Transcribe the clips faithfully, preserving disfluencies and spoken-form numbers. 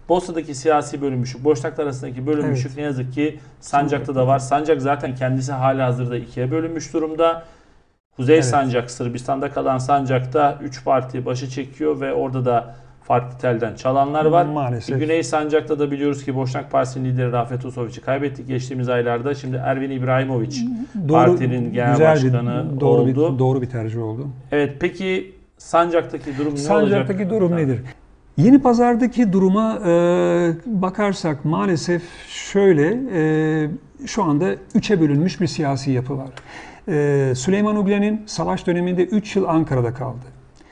Bosna'daki siyasi bölünmüşlük, Boşnaklar arasındaki bölünmüşlük evet. ne yazık ki Sancak'ta da var. Sancak zaten kendisi halihazırda ikiye bölünmüş durumda. Kuzey evet. Sancak, Sırbistan'da kalan Sancak'ta üç parti başı çekiyor ve orada da farklı telden çalanlar var. Maalesef. Güney Sancak'ta da biliyoruz ki Boşnak Partisi'nin lideri Rafet Usovic'i kaybettik geçtiğimiz aylarda. Şimdi Ervin İbrahimović doğru, partinin genel başkanı bir, doğru oldu. Bir, doğru bir tercih oldu. Evet, peki Sancak'taki durum ne Sancak'taki olacak? Sancak'taki durum ha. nedir? Yeni Pazar'daki duruma e, bakarsak maalesef şöyle, e, şu anda üçe bölünmüş bir siyasi yapı var. E, Süleyman Ugljanin savaş döneminde üç yıl Ankara'da kaldı.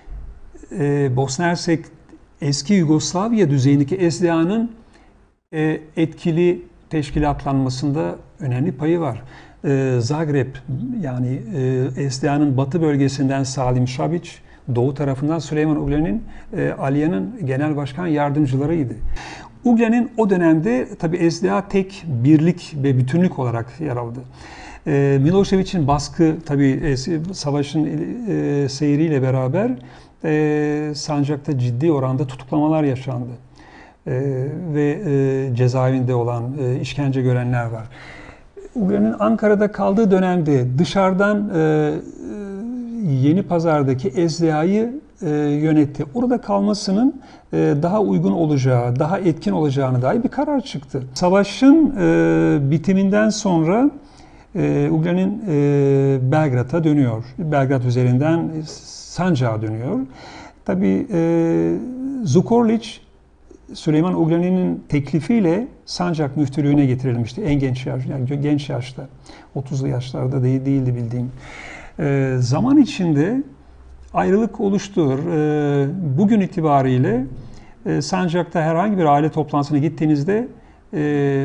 E, Bosna Hersek eski Yugoslavya düzeyindeki S D A'nın e, etkili teşkilatlanmasında önemli payı var. E, Zagreb yani e, S D A'nın batı bölgesinden Salim Šabić, doğu tarafından Süleyman Ugljanin, e, Aliya'nın genel başkan yardımcılarıydı. Ugljanin o dönemde tabi S D A tek birlik ve bütünlük olarak yer aldı. E, Milošević'in baskı tabi e, savaşın e, seyriyle beraber e, Sancak'ta ciddi oranda tutuklamalar yaşandı. E, ve e, cezaevinde olan, e, işkence görenler var. Ugljanin Ankara'da kaldığı dönemde dışarıdan e, Yeni Pazar'daki S D A'yı e, yönetti. Orada kalmasının e, daha uygun olacağı, daha etkin olacağına dair bir karar çıktı. Savaşın e, bitiminden sonra e, Ugljanin e, Belgrad'a dönüyor. Belgrad üzerinden Sancak'a dönüyor. Tabii e, Zukorlić, Süleyman Ugljanin'in teklifiyle Sancak müftülüğüne getirilmişti. En genç yaş, yani genç yaşta. otuzlu yaşlarda değil, değildi bildiğim. E, zaman içinde ayrılık oluştu. E, bugün itibariyle e, Sancak'ta herhangi bir aile toplantısına gittiğinizde e,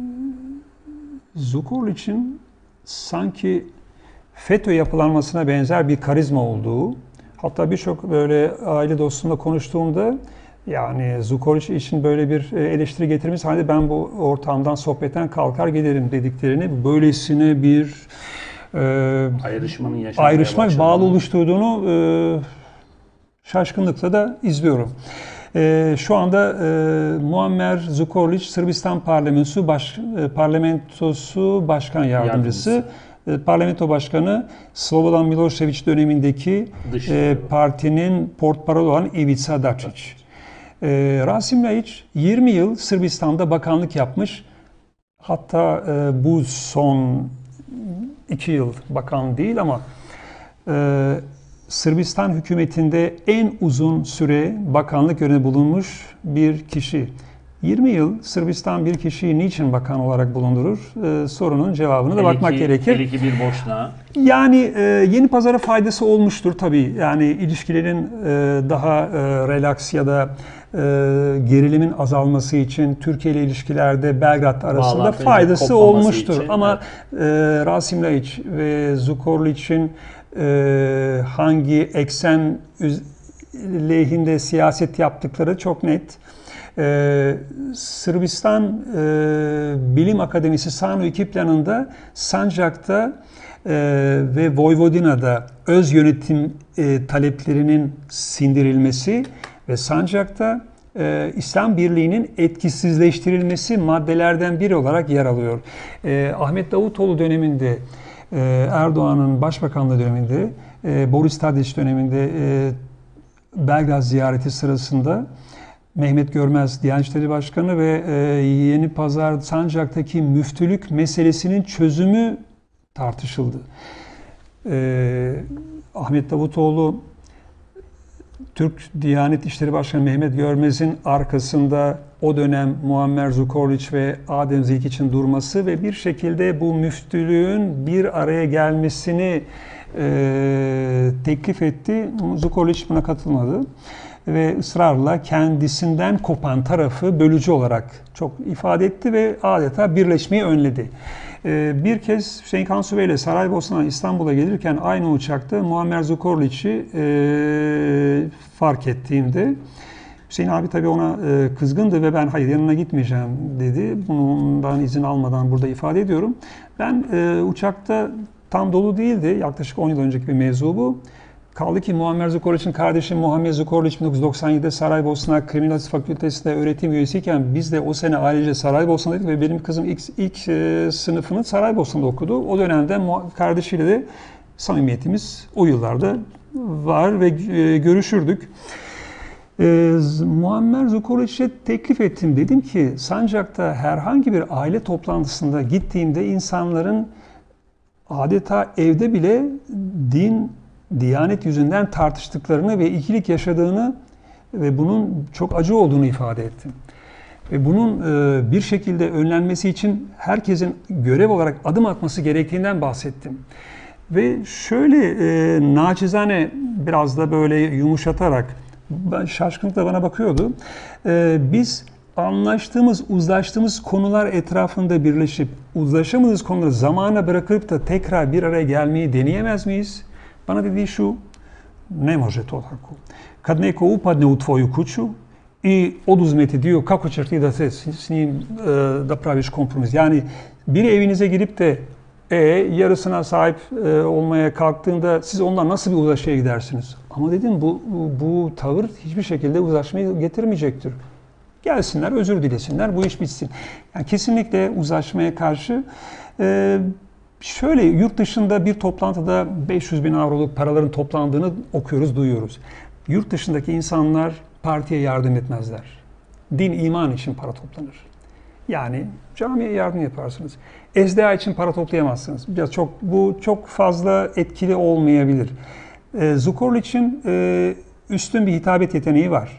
Zukorlić'in sanki FETÖ yapılanmasına benzer bir karizma olduğu, hatta birçok böyle aile dostumla konuştuğumda yani Zukorlić için böyle bir eleştiri getirmiş halde ben bu ortamdan, sohbetten kalkar giderim dediklerini, böylesine bir e, ayrışmanın ayrışma ve bağlı oluşturduğunu e, şaşkınlıkla da izliyorum. E, şu anda e, Muammer Zukorlić, Sırbistan Parlamentosu, baş, e, Parlamentosu Başkan Yardımcısı. Yardımcısı. Parlamento Başkanı Slobodan Milošević dönemindeki e, partinin portparolu olan Ivica Dačić. E, Rasim Ljajić yirmi yıl Sırbistan'da bakanlık yapmış. Hatta e, bu son iki yıl bakan değil ama e, Sırbistan hükümetinde en uzun süre bakanlık görevinde bulunmuş bir kişi. yirmi yıl Sırbistan bir kişiyi niçin bakan olarak bulundurur? Ee, sorunun cevabını da bakmak iki, gerekir. iki bir boşluğa. Yani e, Yeni Pazar'a faydası olmuştur tabii. Yani ilişkilerin e, daha e, relax ya da e, gerilimin azalması için Türkiye ile ilişkilerde Belgrad arasında Bağlantı faydası olmuştur. Için, Ama evet. e, Rasim Ljajić ve Zukorlić'in e, hangi eksen lehinde siyaset yaptıkları çok net. Ee, Sırbistan e, Bilim Akademisi SANU iki planında Sancak'ta e, ve Vojvodina'da öz yönetim e, taleplerinin sindirilmesi ve Sancak'ta e, İslam Birliği'nin etkisizleştirilmesi maddelerden biri olarak yer alıyor. E, Ahmet Davutoğlu döneminde, e, Erdoğan'ın başbakanlığı döneminde, e, Boris Tadić döneminde e, Belgrad ziyareti sırasında Mehmet Görmez, Diyanet İşleri Başkanı ve e, Yeni Pazar Sancak'taki müftülük meselesinin çözümü tartışıldı. E, Ahmet Davutoğlu, Türk Diyanet İşleri Başkanı Mehmet Görmez'in arkasında o dönem Muammer Zukorlić ve Adem Zilkić'in durması ve bir şekilde bu müftülüğün bir araya gelmesini e, teklif etti. Zukorlić buna katılmadı. Ve ısrarla kendisinden kopan tarafı bölücü olarak çok ifade etti ve adeta birleşmeyi önledi. Bir kez Hüseyin Kansu Bey ile Saraybosna'dan İstanbul'a gelirken aynı uçakta Muammer Zukorlić'i fark ettiğimde Hüseyin abi tabii ona kızgındı ve ben hayır yanına gitmeyeceğim dedi. Bundan izin almadan burada ifade ediyorum. Ben uçakta tam dolu değildi. Yaklaşık on yıl önceki bir mevzu bu. Kaldı ki Muammer Zukorliç'in kardeşi Muhammed Zukorliç bin dokuz yüz doksan yedide Saraybosna Kriminalistik Fakültesi'nde öğretim üyesiyken biz de o sene ailece Saraybosna'daydık ve benim kızım ilk, ilk e, sınıfını Saraybosna'da okudu. O dönemde kardeşiyle de samimiyetimiz o yıllarda var ve e, görüşürdük. E, Muammer Zukorliç'e teklif ettim. Dedim ki Sancak'ta herhangi bir aile toplantısında gittiğimde insanların adeta evde bile din, diyanet yüzünden tartıştıklarını ve ikilik yaşadığını ve bunun çok acı olduğunu ifade ettim. Ve bunun e, bir şekilde önlenmesi için herkesin görev olarak adım atması gerektiğinden bahsettim. Ve şöyle e, naçizane biraz da böyle yumuşatarak şaşkınlıkla bana bakıyordu. E, biz anlaştığımız, uzlaştığımız konular etrafında birleşip uzlaşamadığımız konuları zamana bırakıp da tekrar bir araya gelmeyi deneyemez miyiz? Bana dediği şu, ne može to tako. Kad neko upadne u tvoju kuću i oduzme ti dio, kako ćeš ti da se s njim da praviš kompromis? Yani biri evinize girip de e, yarısına sahip e, olmaya kalktığında siz ondan nasıl bir uzlaşıya gidersiniz? Ama dedim bu, bu, bu tavır hiçbir şekilde uzlaşmayı getirmeyecektir. Gelsinler, özür dilesinler, bu iş bitsin. Yani kesinlikle uzlaşmaya karşı. E, şöyle yurt dışında bir toplantıda beş yüz bin avroluk paraların toplandığını okuyoruz, duyuyoruz. Yurt dışındaki insanlar partiye yardım etmezler. Din, iman için para toplanır. Yani camiye yardım yaparsınız. S D A için para toplayamazsınız. Biraz çok, bu çok fazla etkili olmayabilir. E, Zukorliç'in e, üstün bir hitabet yeteneği var.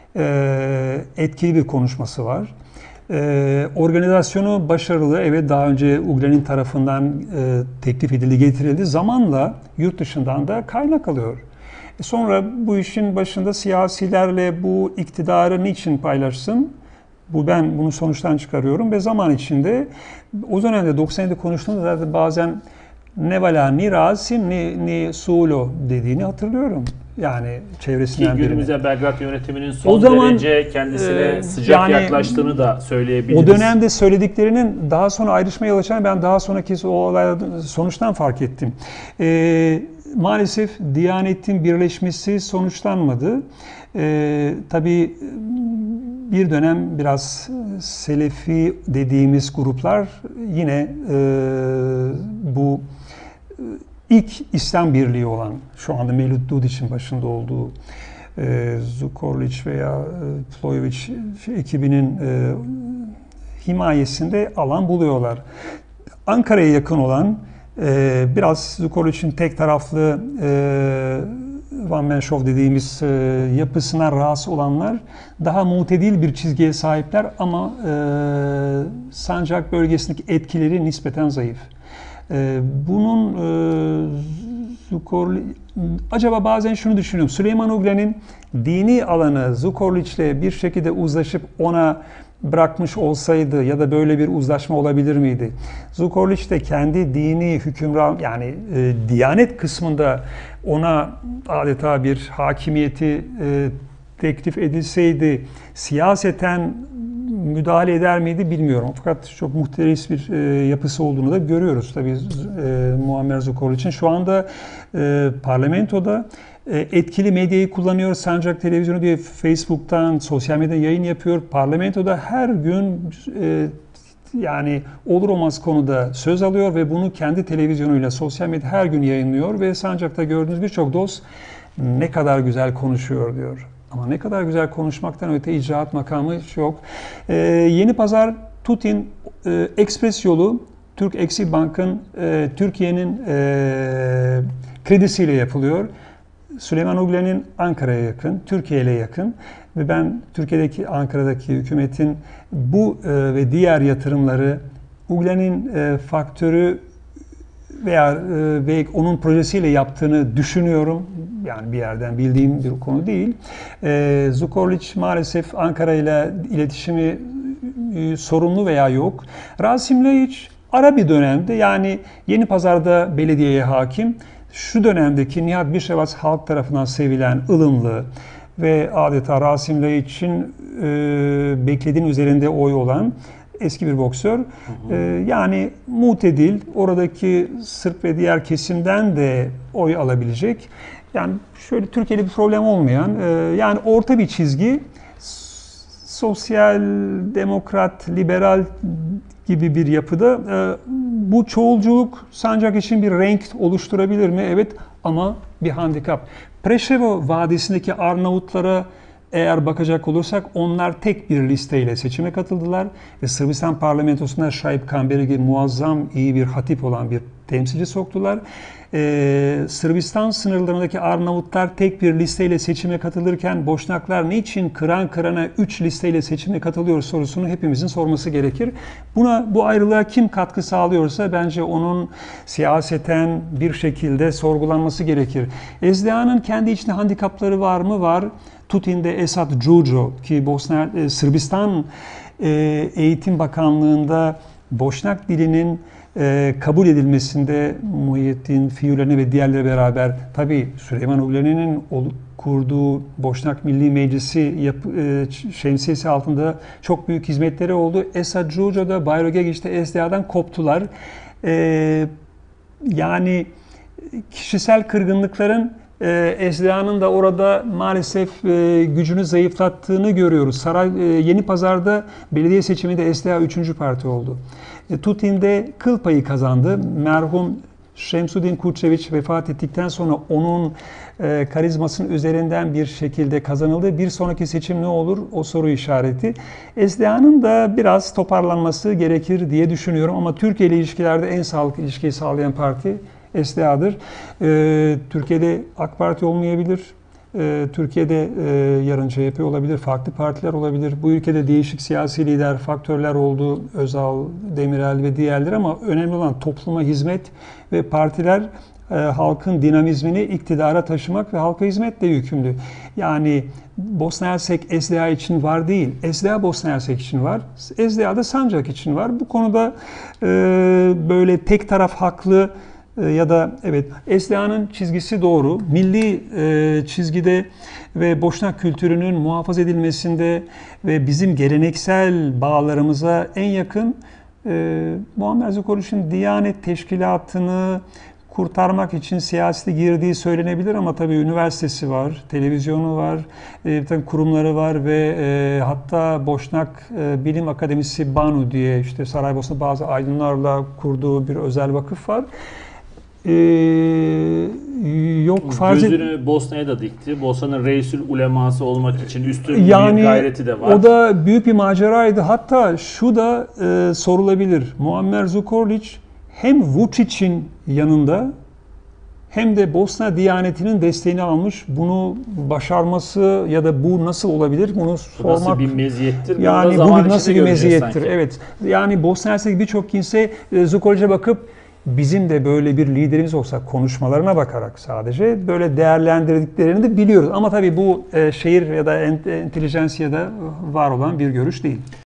E, etkili bir konuşması var. E, organizasyonu başarılı. Evet, daha önce Uglen'in tarafından e, teklif edildi, getirildi. Zamanla yurt dışından da kaynak alıyor. E, sonra bu işin başında siyasilerle bu iktidarı niçin paylaşsın? Bu ben bunu sonuçtan çıkarıyorum ve zaman içinde o dönemde doksan yedide konuştuğumda zaten bazen ne vala ni Rasim ni, ni Sulo dediğini hatırlıyorum. Yani çevresinden birine. Ki günümüzde Belgrad yönetiminin son o zaman, derece kendisine e, sıcak yani, yaklaştığını da söyleyebiliriz. O dönemde söylediklerinin daha sonra ayrışmaya yol açan ben daha sonraki o olaylardan sonuçtan fark ettim. E, maalesef Diyanet'in birleşmesi sonuçlanmadı. E, tabii bir dönem biraz Selefi dediğimiz gruplar yine e, bu ilk İslam Birliği olan, şu anda Mevlüt Dudiç'in başında olduğu e, Zukorliç veya e, Plojević ekibinin e, himayesinde alan buluyorlar. Ankara'ya yakın olan, e, biraz Zukorliç'in tek taraflı e, One Man Show dediğimiz e, yapısına rahatsız olanlar daha mutedil bir çizgiye sahipler ama e, Sancak bölgesindeki etkileri nispeten zayıf. E, bunun e, Zukorliç, acaba bazen şunu düşünüyorum. Süleyman Uglen'in dini alanı Zukorliç'le bir şekilde uzlaşıp ona bırakmış olsaydı ya da böyle bir uzlaşma olabilir miydi? Zukorliç de kendi dini hükümran, yani e, Diyanet kısmında ona adeta bir hakimiyeti e, teklif edilseydi siyaseten müdahale eder miydi bilmiyorum. Fakat çok muhteris bir e, yapısı olduğunu da görüyoruz tabii e, Muammer Zukorliç'in. Şu anda e, parlamentoda e, etkili medyayı kullanıyor. Sancak Televizyonu diye Facebook'tan, sosyal medyada yayın yapıyor. Parlamentoda her gün e, yani olur olmaz konuda söz alıyor ve bunu kendi televizyonuyla sosyal medya her gün yayınlıyor ve Sancak'ta gördüğünüz birçok dost ne kadar güzel konuşuyor diyor. Ama ne kadar güzel konuşmaktan öte icraat makamı yok. Ee, Yeni Pazar Tutin e, Ekspres yolu Türk Eksil Bank'ın e, Türkiye'nin e, kredisiyle yapılıyor. Süleyman Uglen'in Ankara'ya yakın, Türkiye'ye yakın ve ben Türkiye'deki, Ankara'daki hükümetin bu e, ve diğer yatırımları Uglen'in e, faktörü veya e, ve onun projesiyle yaptığını düşünüyorum. Yani bir yerden bildiğim bir konu değil. E, Zukorliç maalesef Ankara ile iletişimi e, sorunlu veya yok. Rasim Ljajić ara bir dönemde, yani Yeni Pazar'da belediyeye hakim. Şu dönemdeki Nihat Bişevaz halk tarafından sevilen, ılımlı ve adeta Rasim Ljajić'in e, beklediğin üzerinde oy olan eski bir boksör. Hı hı. E, yani mutedil, oradaki Sırp ve diğer kesimden de oy alabilecek. yani şöyle Türkiye'de bir problem olmayan, e, yani orta bir çizgi, sosyal, demokrat, liberal gibi bir yapıda. E, bu çoğulculuk Sancak için bir renk oluşturabilir mi? Evet, ama bir handikap. Preševo Vadisi'ndeki Arnavutlara eğer bakacak olursak onlar tek bir listeyle seçime katıldılar ve Sırbistan parlamentosuna Şaip Kamberi gibi muazzam iyi bir hatip olan bir temsilci soktular. Ee, Sırbistan sınırlarındaki Arnavutlar tek bir listeyle seçime katılırken Boşnaklar niçin kıran kırana üç listeyle seçime katılıyor sorusunu hepimizin sorması gerekir. Buna, bu ayrılığa kim katkı sağlıyorsa bence onun siyaseten bir şekilde sorgulanması gerekir. S D A'nın kendi içinde handikapları var mı? Var. Tutin'de Esat Đuđo ki Bosna e, Sırbistan e, Eğitim Bakanlığı'nda Boşnak dilinin e, kabul edilmesinde Muhyiddin Fijuliani ve diğerleri beraber, tabii Süleyman Ugleni'nin kurduğu Boşnak Milli Meclisi yapı, e, şemsiyesi altında çok büyük hizmetleri oldu. Esat Đuđo da Bajro Gegić'te S D A'dan koptular. E, yani kişisel kırgınlıkların S D A'nın da orada maalesef gücünü zayıflattığını görüyoruz. Saray Yenipazar'da belediye seçiminde S D A üçüncü parti oldu. Tutin'de kıl payı kazandı. Merhum Şemsudin Kurčević vefat ettikten sonra onun karizmasının üzerinden bir şekilde kazanıldı. Bir sonraki seçim ne olur? O soru işareti. S D A'nın da biraz toparlanması gerekir diye düşünüyorum ama Türkiye ile ilişkilerde en sağlıklı ilişkiyi sağlayan parti S D A'dır. Ee, Türkiye'de AK Parti olmayabilir. Ee, Türkiye'de e, yarın C H P olabilir, farklı partiler olabilir. Bu ülkede değişik siyasi lider, faktörler oldu. Özal, Demirel ve diğerleri ama önemli olan topluma hizmet ve partiler e, halkın dinamizmini iktidara taşımak ve halka hizmetle yükümlü. Yani Bosna Hersek S D A için var değil. S D A Bosna Hersek için var. S D A'da Sancak için var. Bu konuda e, böyle tek taraf haklı ya da evet, S D A'nın çizgisi doğru. Milli e, çizgide ve Boşnak kültürünün muhafaza edilmesinde ve bizim geleneksel bağlarımıza en yakın e, Muammer Zukorliç'in Diyanet Teşkilatı'nı kurtarmak için siyasete girdiği söylenebilir ama tabii üniversitesi var, televizyonu var, e, tabii kurumları var ve e, hatta Boşnak e, Bilim Akademisi Banu diye işte Saraybosna bazı aydınlarla kurduğu bir özel vakıf var. Ee, yok farz Gözünü Bosna'ya da dikti. Bosna'nın Reisül Uleması olmak için üstün yani, bir gayreti de var. O da büyük bir maceraydı. Hatta şu da e, sorulabilir. Muammer Zukorlić hem Vučić'in yanında hem de Bosna Diyaneti'nin desteğini almış. Bunu başarması ya da bu nasıl olabilir? Bunu sormak. Nasıl bir meziyettir? Yani bu bir nasıl bir meziyettir? Sanki. Evet. Yani Bosna Hersek birçok kimse e, Zukorlić'e bakıp bizim de böyle bir liderimiz olsa konuşmalarına bakarak sadece böyle değerlendirdiklerini de biliyoruz. Ama tabii bu şehir ya da entelijensiyada var olan bir görüş değil.